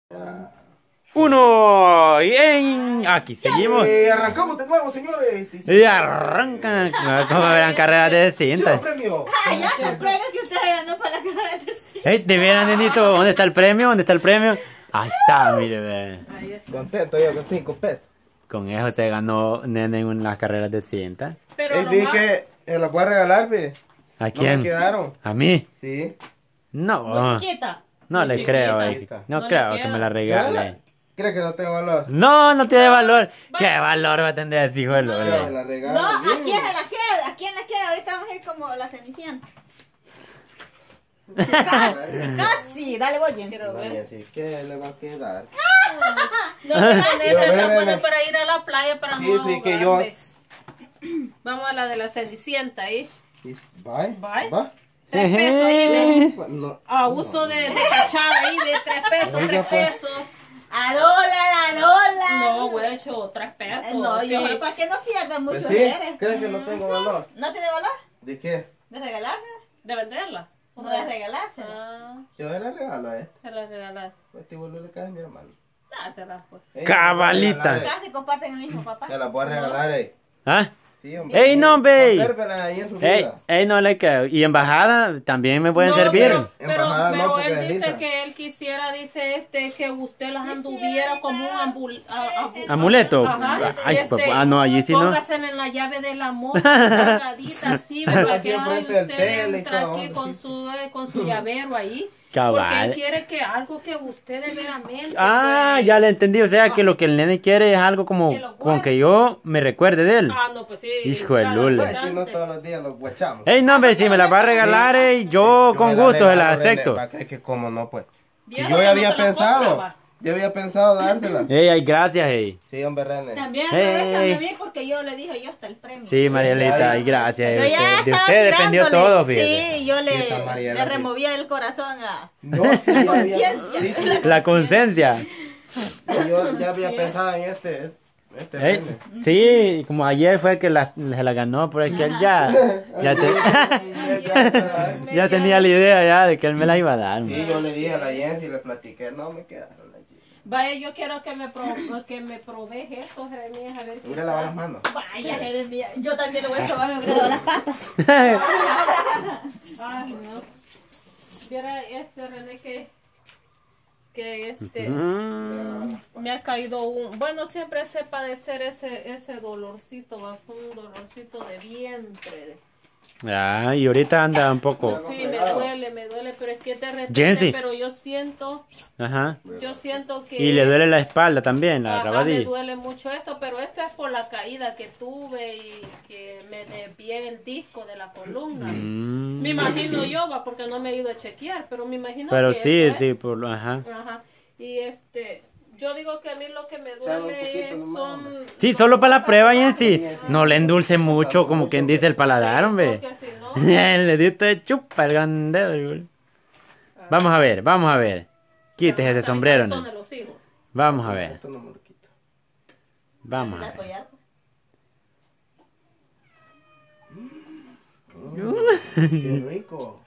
Uno, aquí seguimos. Arrancamos de nuevo, señores. Sí. Y arrancan, como verán, carreras de cinta. Premio. Ya está el premio que usted ganó para la carrera de cinta. Hey, de veras, nenito, ¿dónde está el premio? ¿Dónde está el premio? Ahí está, mire, ve. Ahí está. Contento yo con 5 pesos. Con eso se ganó nene en las carreras de cinta. Pero Vi que la voy a regalar, ve. ¿A No quién? me quedaron. ¿A mí? Sí. No, muy chiquita. no le Muy creo, chiquita. no No creo le que me queda. la regale. ¿Crees que no tengo valor? No, no tiene valor. Va. ¿Qué valor va a tener ese hijo de Yo me Lola? la regalo. No, ¿a sí. quién se la queda? ¿A quién le queda? Ahorita vamos a ir como la Cenicienta. Casi, dale voy. Quiero No, ver. ya sé, ¿qué le va a quedar? No, pero neta, Pero está ven, bueno ven. para ir a la playa para Sí, no sí, que yo- ahogarme. Vamos a la de la Cenicienta ahí. ¿Bye? Bye. ¿Va? 3 pesos ahí, ve. No. A uso de cachada ahí, de 3 pesos, Oiga, 3 pues. pesos. ¡A dólar! No, güey, hecho 3 pesos. No, sí. yo para que no pierdan mucho Pues sí, dinero. ¿crees que no tengo valor? ¿No tiene valor? ¿De qué? ¿De regalarse? ¿De venderla? ¿O de regalarse? Ah, Yo le regalo a este. se la regalas. Este vuelve le cae a mi hermano. Dásela, pues. Cabalita. Casi comparten el mismo papá. Se la voy a regalar, ¿Ah? Sí, hombre. ¡Ey, no, ve! Consérvela ahí en su Ey, vida. ey, no le creo. Y embajada también me pueden No, servir. Embajada no, porque él es dice lisa. que él quisiera, dice que usted las anduviera como un ¿Amuleto? Ajá. Ay, papá, no, allí sí no. Póngasela en la llave del amor, cargadita así, para Así que enfrente ay, del usted tele y entra todo, aquí sí. con su llavero ahí. Porque Cabal. él quiere que algo que usted de veramente. Ah, pues, ya le entendí. O sea, que lo que el nene quiere es algo como Que lo con guarde. que yo me recuerde de él. Ah, no, pues sí. Hijo de claro, Lula. Pues si no bastante. todos los días los guachamos. Ey, no, ve, si me la va a regalar, yo con me gusto se la regalo, René, acepto. va a creer que como no, pues. Que Viejo, yo no ya había se la pensado. compra, va. Yo había pensado dársela. Ey, ay, gracias, ey. Sí, hombre, René. También Ey. agradezcanme a mí porque yo le dije yo hasta el premio. Sí, Marielita, ay, gracias. Pero ya De estaba usted dependió tirándole. todo, fíjate. Sí, yo Sí, está Mariela, le sí. removía el corazón a... No, sí, ya había, conciencia. sí, sí, La conciencia. yo ya había pensado en este Ey, René. sí, como ayer fue que se la ganó, pero es que él ya ya tenía la idea ya de que él me la iba a dar. Sí, yo le dije a la Jensi y le platiqué, no me quedaron las Jensi. Vaya, yo quiero que me probes esto, Jeremías, a ver. Voy a lavar las manos. Vaya, Jeremías, yo también le voy a probar, me voy a lavar las patas. Ay, no. Viera René, que me ha caído bueno, siempre sé padecer ese dolorcito, va, un dolorcito de vientre. Ah, y ahorita anda un poco. Sí, me duele, pero es que de repente, Jensi. pero yo siento Ajá. que Y le duele la espalda también, la ajá, me rabadilla. duele mucho esto, pero esto es por la caída que tuve y que me desvié el disco de la columna. Mm. Me imagino yo, va, porque no me he ido a chequear, pero me imagino Pero que sí, eso sí, es. por lo, ajá. Ajá. Y yo digo que a mí lo que me Sabe un duele poquito es, Sí, son solo para la prueba y en sí. No le endulce mucho, como quien dice el paladar, hombre. porque si no, El dedito de chupa el gran dedo. igual. Vamos a ver, vamos a ver. Quítese ese sombrero, son ¿no? de los hijos. Vamos a ver, Esto no me lo quito. vamos a ver. Qué rico.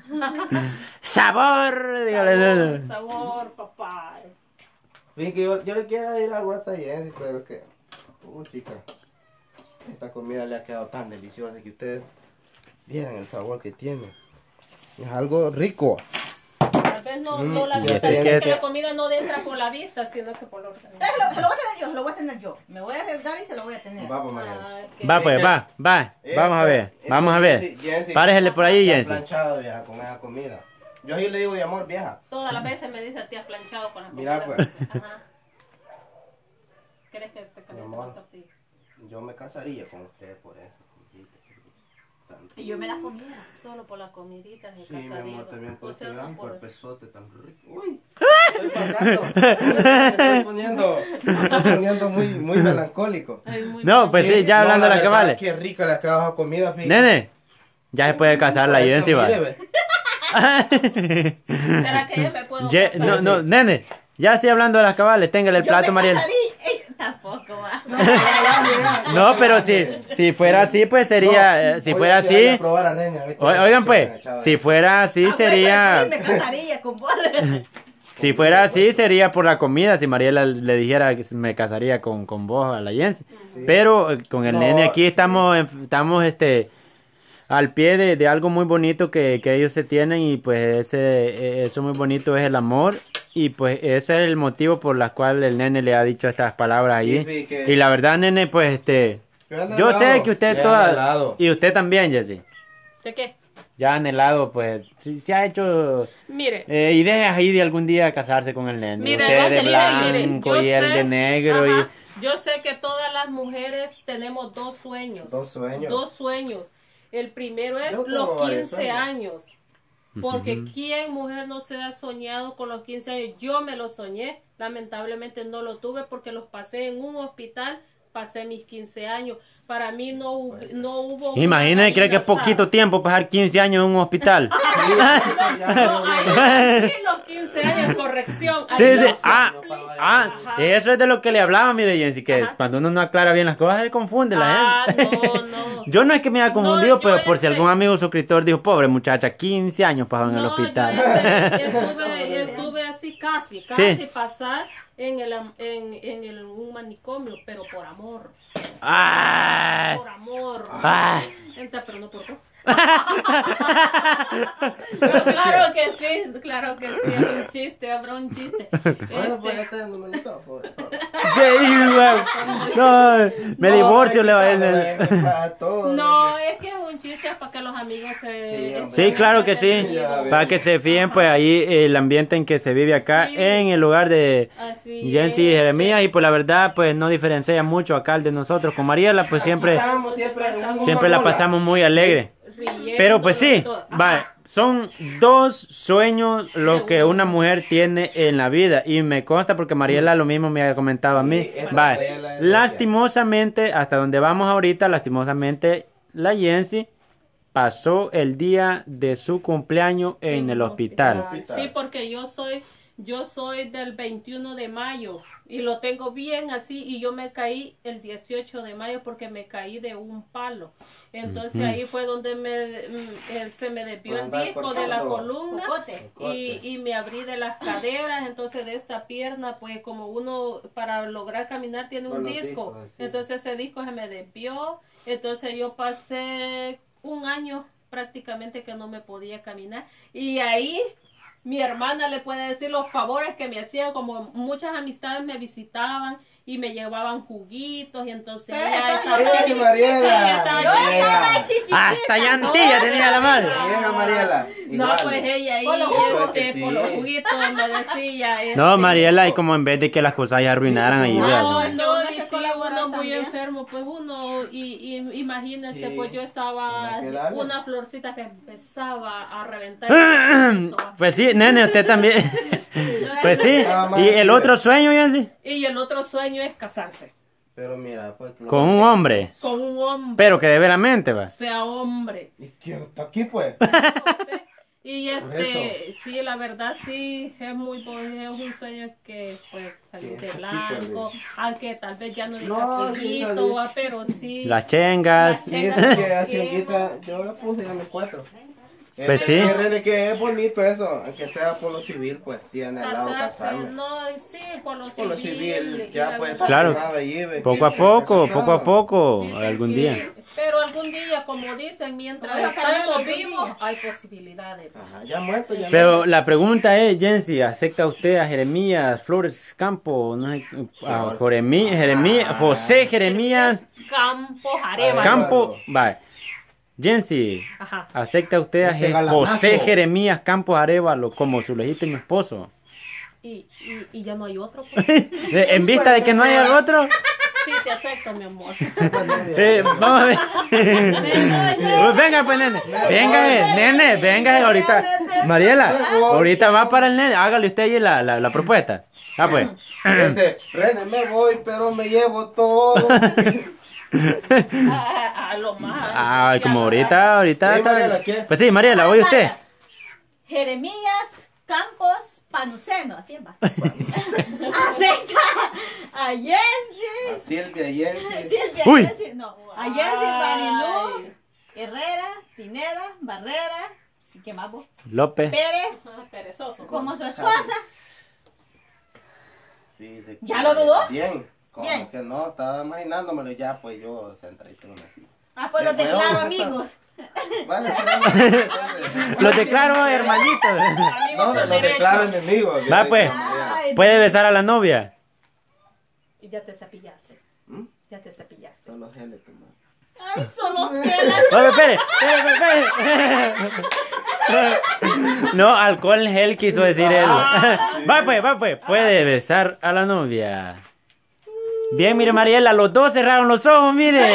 ¡Sabor! Dígale. Sabor, papá. Fíjate que yo le quiero ir algo hasta Jensi, pero que... chica. Esta comida le ha quedado tan deliciosa que ustedes vieran el sabor que tiene. Es algo rico. Tal vez no la vista, Fíjate es que la comida no entra por la vista, sino que por la otra. Lo voy a tener yo. Me voy a arriesgar y se lo voy a tener. Vamos, María. Va pues, va. Vamos a ver, vamos a ver. Párejele por ahí, Jensi. planchado, vieja, con esa comida. Yo ahí le digo de amor, vieja. Todas las veces me dice, tía, planchado con la Mira, comida. pues. Ajá. ¿Quieres que te caliente Mi amor. las tortillas? Yo me casaría con usted por eso. Y yo me las comía. Solo por las comiditas de Sí, mi casadito. amor, también por O ese sea, gran no por... cuerpezote tan rico. Uy, estoy pasando. Me estoy poniendo muy melancólico. Ay, muy No, pues sí, ya hablando de las verdad, cabales. Qué rica la acabas comida, fíjate. Nene, ya se puede casar la Jensi, va. Mire, ve. ¿Será que yo me puedo casar? No, nene, ya estoy hablando de las cabales, téngale el plato, Mariel. Tampoco va. No, pero si fuera así, pues sería, si Voy fuera a llevarle a así, probar a Reña, ¿viste? oigan pues, Echada. si fuera así Me sería, casaría con vos. Si fuera así, sería por la comida. Si Mariela le dijera que me casaría con vos a la Jensi. Sí. Pero con el No, nene aquí sí. estamos al pie de algo muy bonito que ellos se tienen. Y pues eso muy bonito es el amor. Y pues ese es el motivo por el cual el nene le ha dicho estas palabras allí. Sí, que- Y la verdad, nene, pues han yo sé anhelado, que usted ya han toda... anhelado. Y usted también, Jessy. ¿De qué? Ya ha anhelado, pues, se ha hecho Mire, ideas ahí de algún día casarse con el nene. Mire, Usted no de se mire, blanco yo y él sé- de negro. ajá, yo sé que todas las mujeres tenemos dos sueños. Dos sueños. Dos sueños. El primero es Yo tengo los varios 15 sueños. años. Porque ¿quién mujer no se ha soñado con los 15 años? Yo me lo soñé. Lamentablemente no lo tuve porque los pasé en un hospital. Pasé mis 15 años. Para mí no hubo... una Imagínate, cree que es vida poquito sana. tiempo pasar 15 años en un hospital. No, ahí los 15 años, corrección. Sí, Ahí sí. los Ah, cumplí. ah, Ajá. eso es de lo que le hablaba, mire, Jensi, que Ajá. cuando uno no aclara bien las cosas, se confunde la gente. No. Yo no es que me haya confundido, No, yo pero por si este- algún amigo suscriptor dijo, pobre muchacha, 15 años pasó en el No, hospital. yo estuve así casi Sí. pasar en un manicomio, pero por amor. Ah, Por amor. ah. Entra, pero no por vos. Pero claro que sí, es un chiste, habrá un chiste. Bueno, pues Este, este es el numerito, por favor. Sí, güey. No, me divorcio, le va a decir. no, es que es un chiste para que los amigos Sí, se... hombre. Sí, claro que sí. Ya, Para que se fíen, pues ahí el ambiente en que se vive acá, Sí. en el lugar de Así Jensi y es. Jeremías. Y pues la verdad, pues no diferencia mucho acá el de nosotros. Con Mariela, pues siempre la pasamos muy alegre. Riendo Pero pues de sí, todo. Ajá. va, son dos sueños lo que una mujer tiene en la vida. Y me consta porque Mariela lo mismo me ha comentado a mí. Sí, esta Va, Mariela es lastimosamente, hasta donde vamos ahorita, lastimosamente, la Jensi pasó el día de su cumpleaños en el hospital. Sí, porque yo soy del 21 de mayo y lo tengo bien así y yo me caí el 18 de mayo porque me caí de un palo. Entonces ahí fue donde se me desvió Por el andar disco de la cortando. columna Cocote. y me abrí de las caderas. Entonces de esta pierna, pues como uno para lograr caminar tiene Con un los disco. discos, sí. Entonces ese disco se me desvió. Entonces yo pasé un año prácticamente que no me podía caminar y ahí mi hermana le puede decir los favores que me hacían, como muchas amistades me visitaban y me llevaban juguitos y entonces Pero ella entonces- estaba ¡Eh, Mariela! Yo Llega. estaba chiquitita. Hasta llantilla tenía la madre. Llega, Mariela. No, Igual. pues ella ahí Por los jugos. Que sí. por los juguitos me decía No, Mariela, y como en vez de que las cosas ya arruinaran ahí, No, ¿verdad? no, Uno y que sí, colabora uno muy también. enfermo, pues uno, y imagínense, Sí, pues yo estaba hay que darle. una florcita que empezaba a reventar. Pues sí, nene, usted también. Pues sí. ¿Y el otro sueño, Jensi? Y el otro sueño es casarse Pero mira, pues. Con un hombre. con un hombre, Pero que de veramente, va. sea hombre. ¿Y quién está aquí, pues? Y Por sí, la verdad sí, es muy bonito, es un sueño que pues salir Sí, de aquí, blanco, pues. aunque tal vez ya no de No, sí, capellito, salí. va, pero sí. Las chengas. Sí, es que a Chiquita, yo le puse a mis 4. Pues sí. De que es bonito eso, aunque sea por lo civil, pues sí, anhelado Casarse, casarme. no, sí, por lo Por lo civil, y ya la pues verdad- Claro. allí, ve. Poco a Sí, poco, casado. poco a poco, Dicen algún que- día. Pero algún día, como dicen, mientras Vamos a saber estamos algún vivos, día. hay posibilidades. Ajá, ya muerto, ya Pero muerto. la pregunta es, Jensi, ¿acepta usted a Jeremías Flores Campo? No sé, a Jeremías, José Jeremías Campo Arevalo. Campo, va. Jensi, Ajá. ¿acepta usted a Este galanazo. José Jeremías Campos Arevalo como su legítimo esposo? Y ya no hay otro. Pues. En vista de que no haya otro, Sí, te acepto, mi amor. vamos a ver. Venga, pues, nene. Venga, nene, venga ahorita. Mariela, ahorita va para el nene. Hágale usted ahí la propuesta. Ah, pues. René, me voy, pero me llevo todo. A lo más. Ay, como ahorita Sí, Mariela, está. ¿qué? Pues sí, Mariela, oye usted. Jeremías Campos Panuceno, así va. Acepta a Jensi. A Silvia, Jensi. Silvia, Uy. Jensi, no. A Jensi Marilú, Herrera, Pineda, Barrera, ¿y qué más vos? López. Pérez, Perezoso. como su esposa. Fíjese que ¿Ya lo dudó? Bien. Como Bien. que no, estaba imaginándomelo ya, pues yo centradito así. Ah, pues lo Bueno, declaro, está- amigos. Bueno, será- Los declaro hermanitos. No, los declaro enemigos. Va pues, Ay, puede besar a la novia. Y ya te cepillaste. ¿Mm? Ya te cepillaste. Solo gel de tomar. ay, solo gel. Oye, espere. No, alcohol gel quiso decir él. Va pues, puede besar a la novia. Bien, mire Mariela, los dos cerraron los ojos, mire.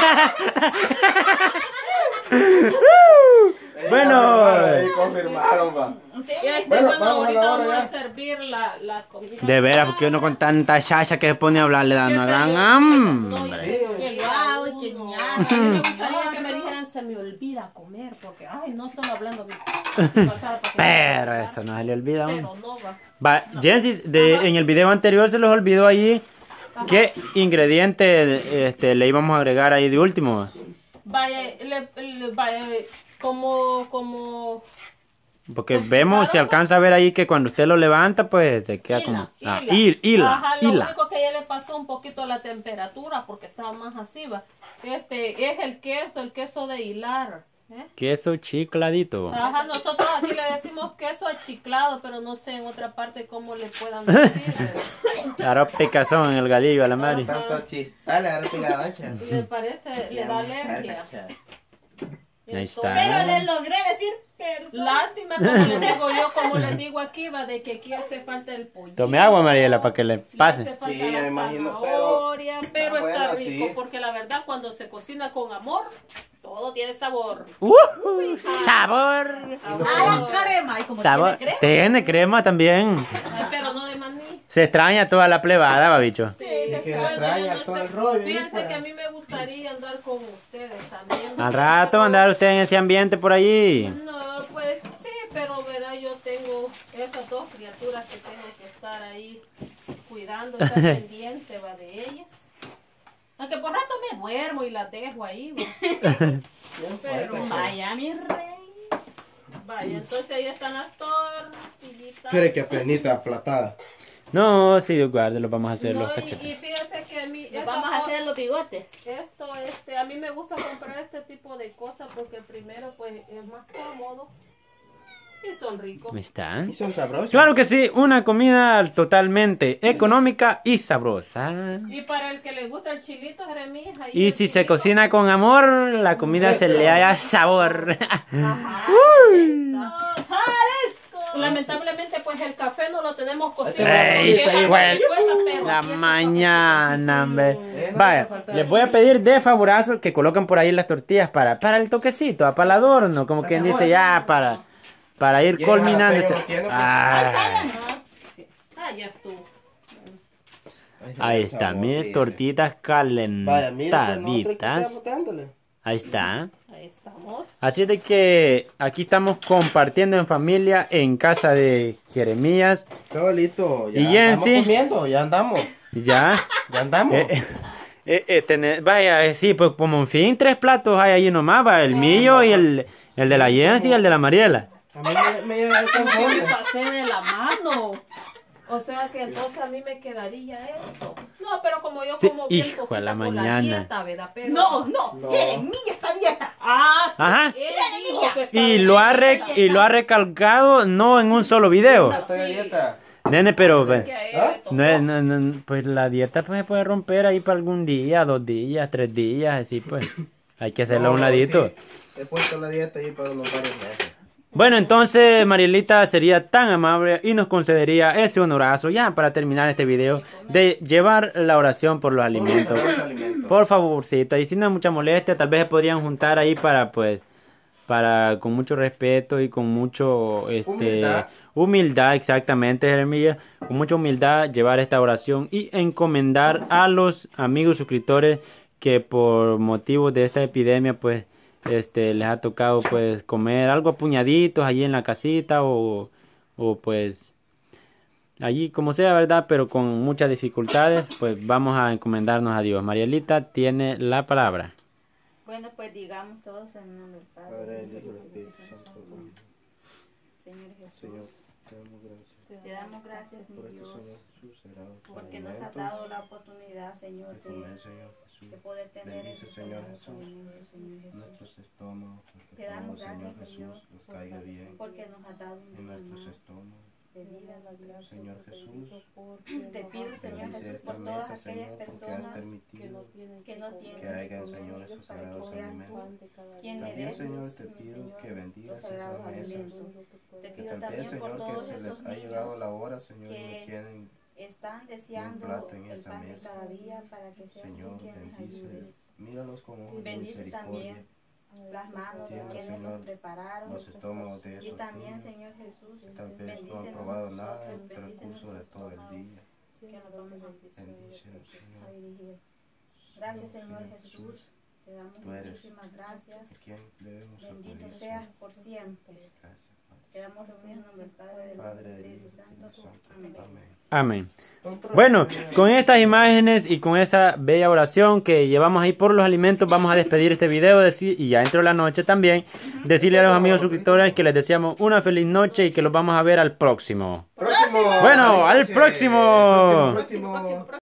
Bueno. Ahí confirmaron, va. Sí. Bueno, Bueno, vamos a ahorita la hora vamos a ya. servir la comida. De veras, porque uno con tanta chacha que se pone a hablar le da una gran hambre. Que guau, que A ña. mí me gustaría que me dijeran, se me olvida comer, porque, ay, no solo hablando bien. Pasar para que Pero me- eso no se le olvida a uno. Pero no va. Va, Jensi, en el video anterior se les olvidó ahí qué ingrediente le íbamos a agregar ahí de último. Vaya, vaya, como Porque vemos, se alcanza a ver ahí que cuando usted lo levanta, pues te queda como... Ah, hila. Ajá, lo único que ya le pasó un poquito la temperatura porque estaba más así, va. Es el queso de hilar. ¿Eh? Queso chicladito. Ajá, nosotros aquí le decimos queso achiclado, pero no sé en otra parte cómo le puedan decir. Claro, picazón en el galillo a la madre. Tanto chiste. Dale, ahora pegadacha. Le parece, le da alergia. Ahí está. Pero le logré decir perdón. Lástima, como le digo yo, como les digo aquí, va, de que aquí hace falta el pollo. Tome agua, Mariela, para que le Le hace pase. falta Sí, la me imagino, zanahoria, pero bueno, está rico, sí. porque la verdad cuando se cocina con amor, todo tiene sabor. ¡Sabor! Ah, la crema. ¿Y como Sabor. tiene crema? Tiene crema también. Ay, pero no de maní. Se extraña toda la plebada, babicho. Sí, Es que le Bueno, extraña yo no todo sé. el rollo. Fíjense que a mí me gustaría andar con ustedes también. Al rato andar usted en ese ambiente por allí. No, pues sí, pero verdad yo tengo esas dos criaturas que tengo que estar ahí cuidando, estar pendiente, va, de ellas. Aunque por rato me duermo y las dejo ahí, va. Pero Vaya, mi rey. vaya, entonces ahí están las tortillitas. ¿Quiere que penita aplatada? No, sí, Dios guarde, lo vamos a hacer No, los y cachetes. fíjense que a mí Le vamos a hacer los bigotes. a mí me gusta comprar este tipo de cosas porque primero pues es más cómodo y son ricos. ¿Me están? ¿Y son sabrosos? Claro que sí, una comida totalmente económica y sabrosa. Y para el que le gusta el chilito, Jeremías, ahí Y el si se chilito. cocina con amor, la comida se le haya sabor. Ajá, lamentablemente pues el café no lo tenemos cocido. Ey, porque sí, es güey. cuesta, pero La aquí está mañana, hombre. no Vaya, hace falta les voy a pedir de favorazo que coloquen por ahí las tortillas para el toquecito, para el adorno, como quien dice ya, para ir ¿Y el culminando. jalapeño no tiene, pues? Ah, sí. Ah, ya estuvo. ahí está, miren, tortitas Vaya, mira, pues, nosotros aquí calentaditas. estamos dándole. Ahí está. Ahí estamos. Así de que aquí estamos compartiendo en familia en casa de Jeremías. Qué bonito. Ya ¿Y andamos Jensi? comiendo, ya andamos. Ya. Ya andamos. Vaya, sí, pues como en fin, 3 platos hay ahí nomás, va, el mío y el de la Jensi y el de la Mariela. A mí me llega el Que me conforme. pasé de la mano. O sea que entonces a mí me quedaría esto. No, pero como yo Sí, como bien hijo de poquita la por mañana. dieta, ¿verdad? Pero... No, No. Jeremías está dieta. Ah, sí. Ajá. Él dijo que estaba Y bien. lo ha recalcado no en un solo video. Estoy a dieta. Nene, pero Que a él ¿Ah? le tocó. no, pues la dieta pues se puede romper ahí para algún día, 2 días, 3 días, así pues. Hay que hacerlo a un No, ladito. sí. He puesto la dieta ahí para unos varios meses. Bueno, entonces Marielita sería tan amable y nos concedería ese honorazo ya para terminar este video de llevar la oración por los alimentos. Por los alimentos. Por favorcito, y sin mucha molestia, tal vez se podrían juntar ahí para pues con mucho respeto y con mucho humildad, exactamente, Jeremías, con mucha humildad llevar esta oración y encomendar a los amigos suscriptores que por motivos de esta epidemia pues les ha tocado pues comer algo a puñaditos allí en la casita o pues allí como sea, ¿verdad? Pero con muchas dificultades, pues vamos a encomendarnos a Dios. Marielita tiene la palabra. Bueno, pues digamos todos en el nombre del Padre, Padre, del del Hijo y del Espíritu Espíritu Santo. Santo. Señor Jesús. Señor, te damos gracias. Te damos gracias, mi Por esto, Dios, Señor Jesús, sagrado porque nos has dado la oportunidad, Señor, de comer, Señor de Jesús. poder tener Bendice, estos Señor sagrados Jesús, alimentos, Señor Jesús. nuestros estómagos, Te porque todo, damos Señor gracias, Jesús, Señor, nos caiga bien porque nos has dado un en día nuestros más estómagos. de vida. Señor Jesús, Te pido, Señor bendice Jesús, esta por todas mesa, aquellas Señor, porque has personas permitido que no tienen que de hayan, comer, Señor, esos para que sagrados seas alimentos. tú quien le También, des, Señor, te mi pido Señor, que los bendigas sagrados esa mesa. alimentos. Te Que pido también, también por Señor, que todos se esos les ha llegado niños la hora, Señor, y que no tienen están deseando plato en el esa pan de mesa. cada día para que seas Señor, tú quien les bendice, ayudes. míralos con ojos de Bendice misericordia. también las manos de Tiene, quienes Señor, nos prepararon. los estómagos de Y esos también, niños Señor Jesús, que tal vez no han bendícenos probado nada nosotros, en el bendícenos transcurso de todo el nosotros, día. que nos vamos Bendícenos, a Señor. dirigir. Gracias, Señor Señor Jesús. Te damos Tú eres muchísimas gracias. ¿A quién debemos Bendito acudir? seas por siempre. Gracias, Te damos lo mismo en nombre del Padre, del Hijo y Padre, del del Espíritu Hijo y del Santo. Espíritu Santo. Amén. Amén. Amén. Bueno, con estas imágenes y con esta bella oración que llevamos ahí por los alimentos, vamos a despedir este video y ya dentro de la noche también decirle a los amigos suscriptores que les deseamos una feliz noche y que los vamos a ver al próximo. ¡Próximo! Bueno, al Noche. próximo. Próximo.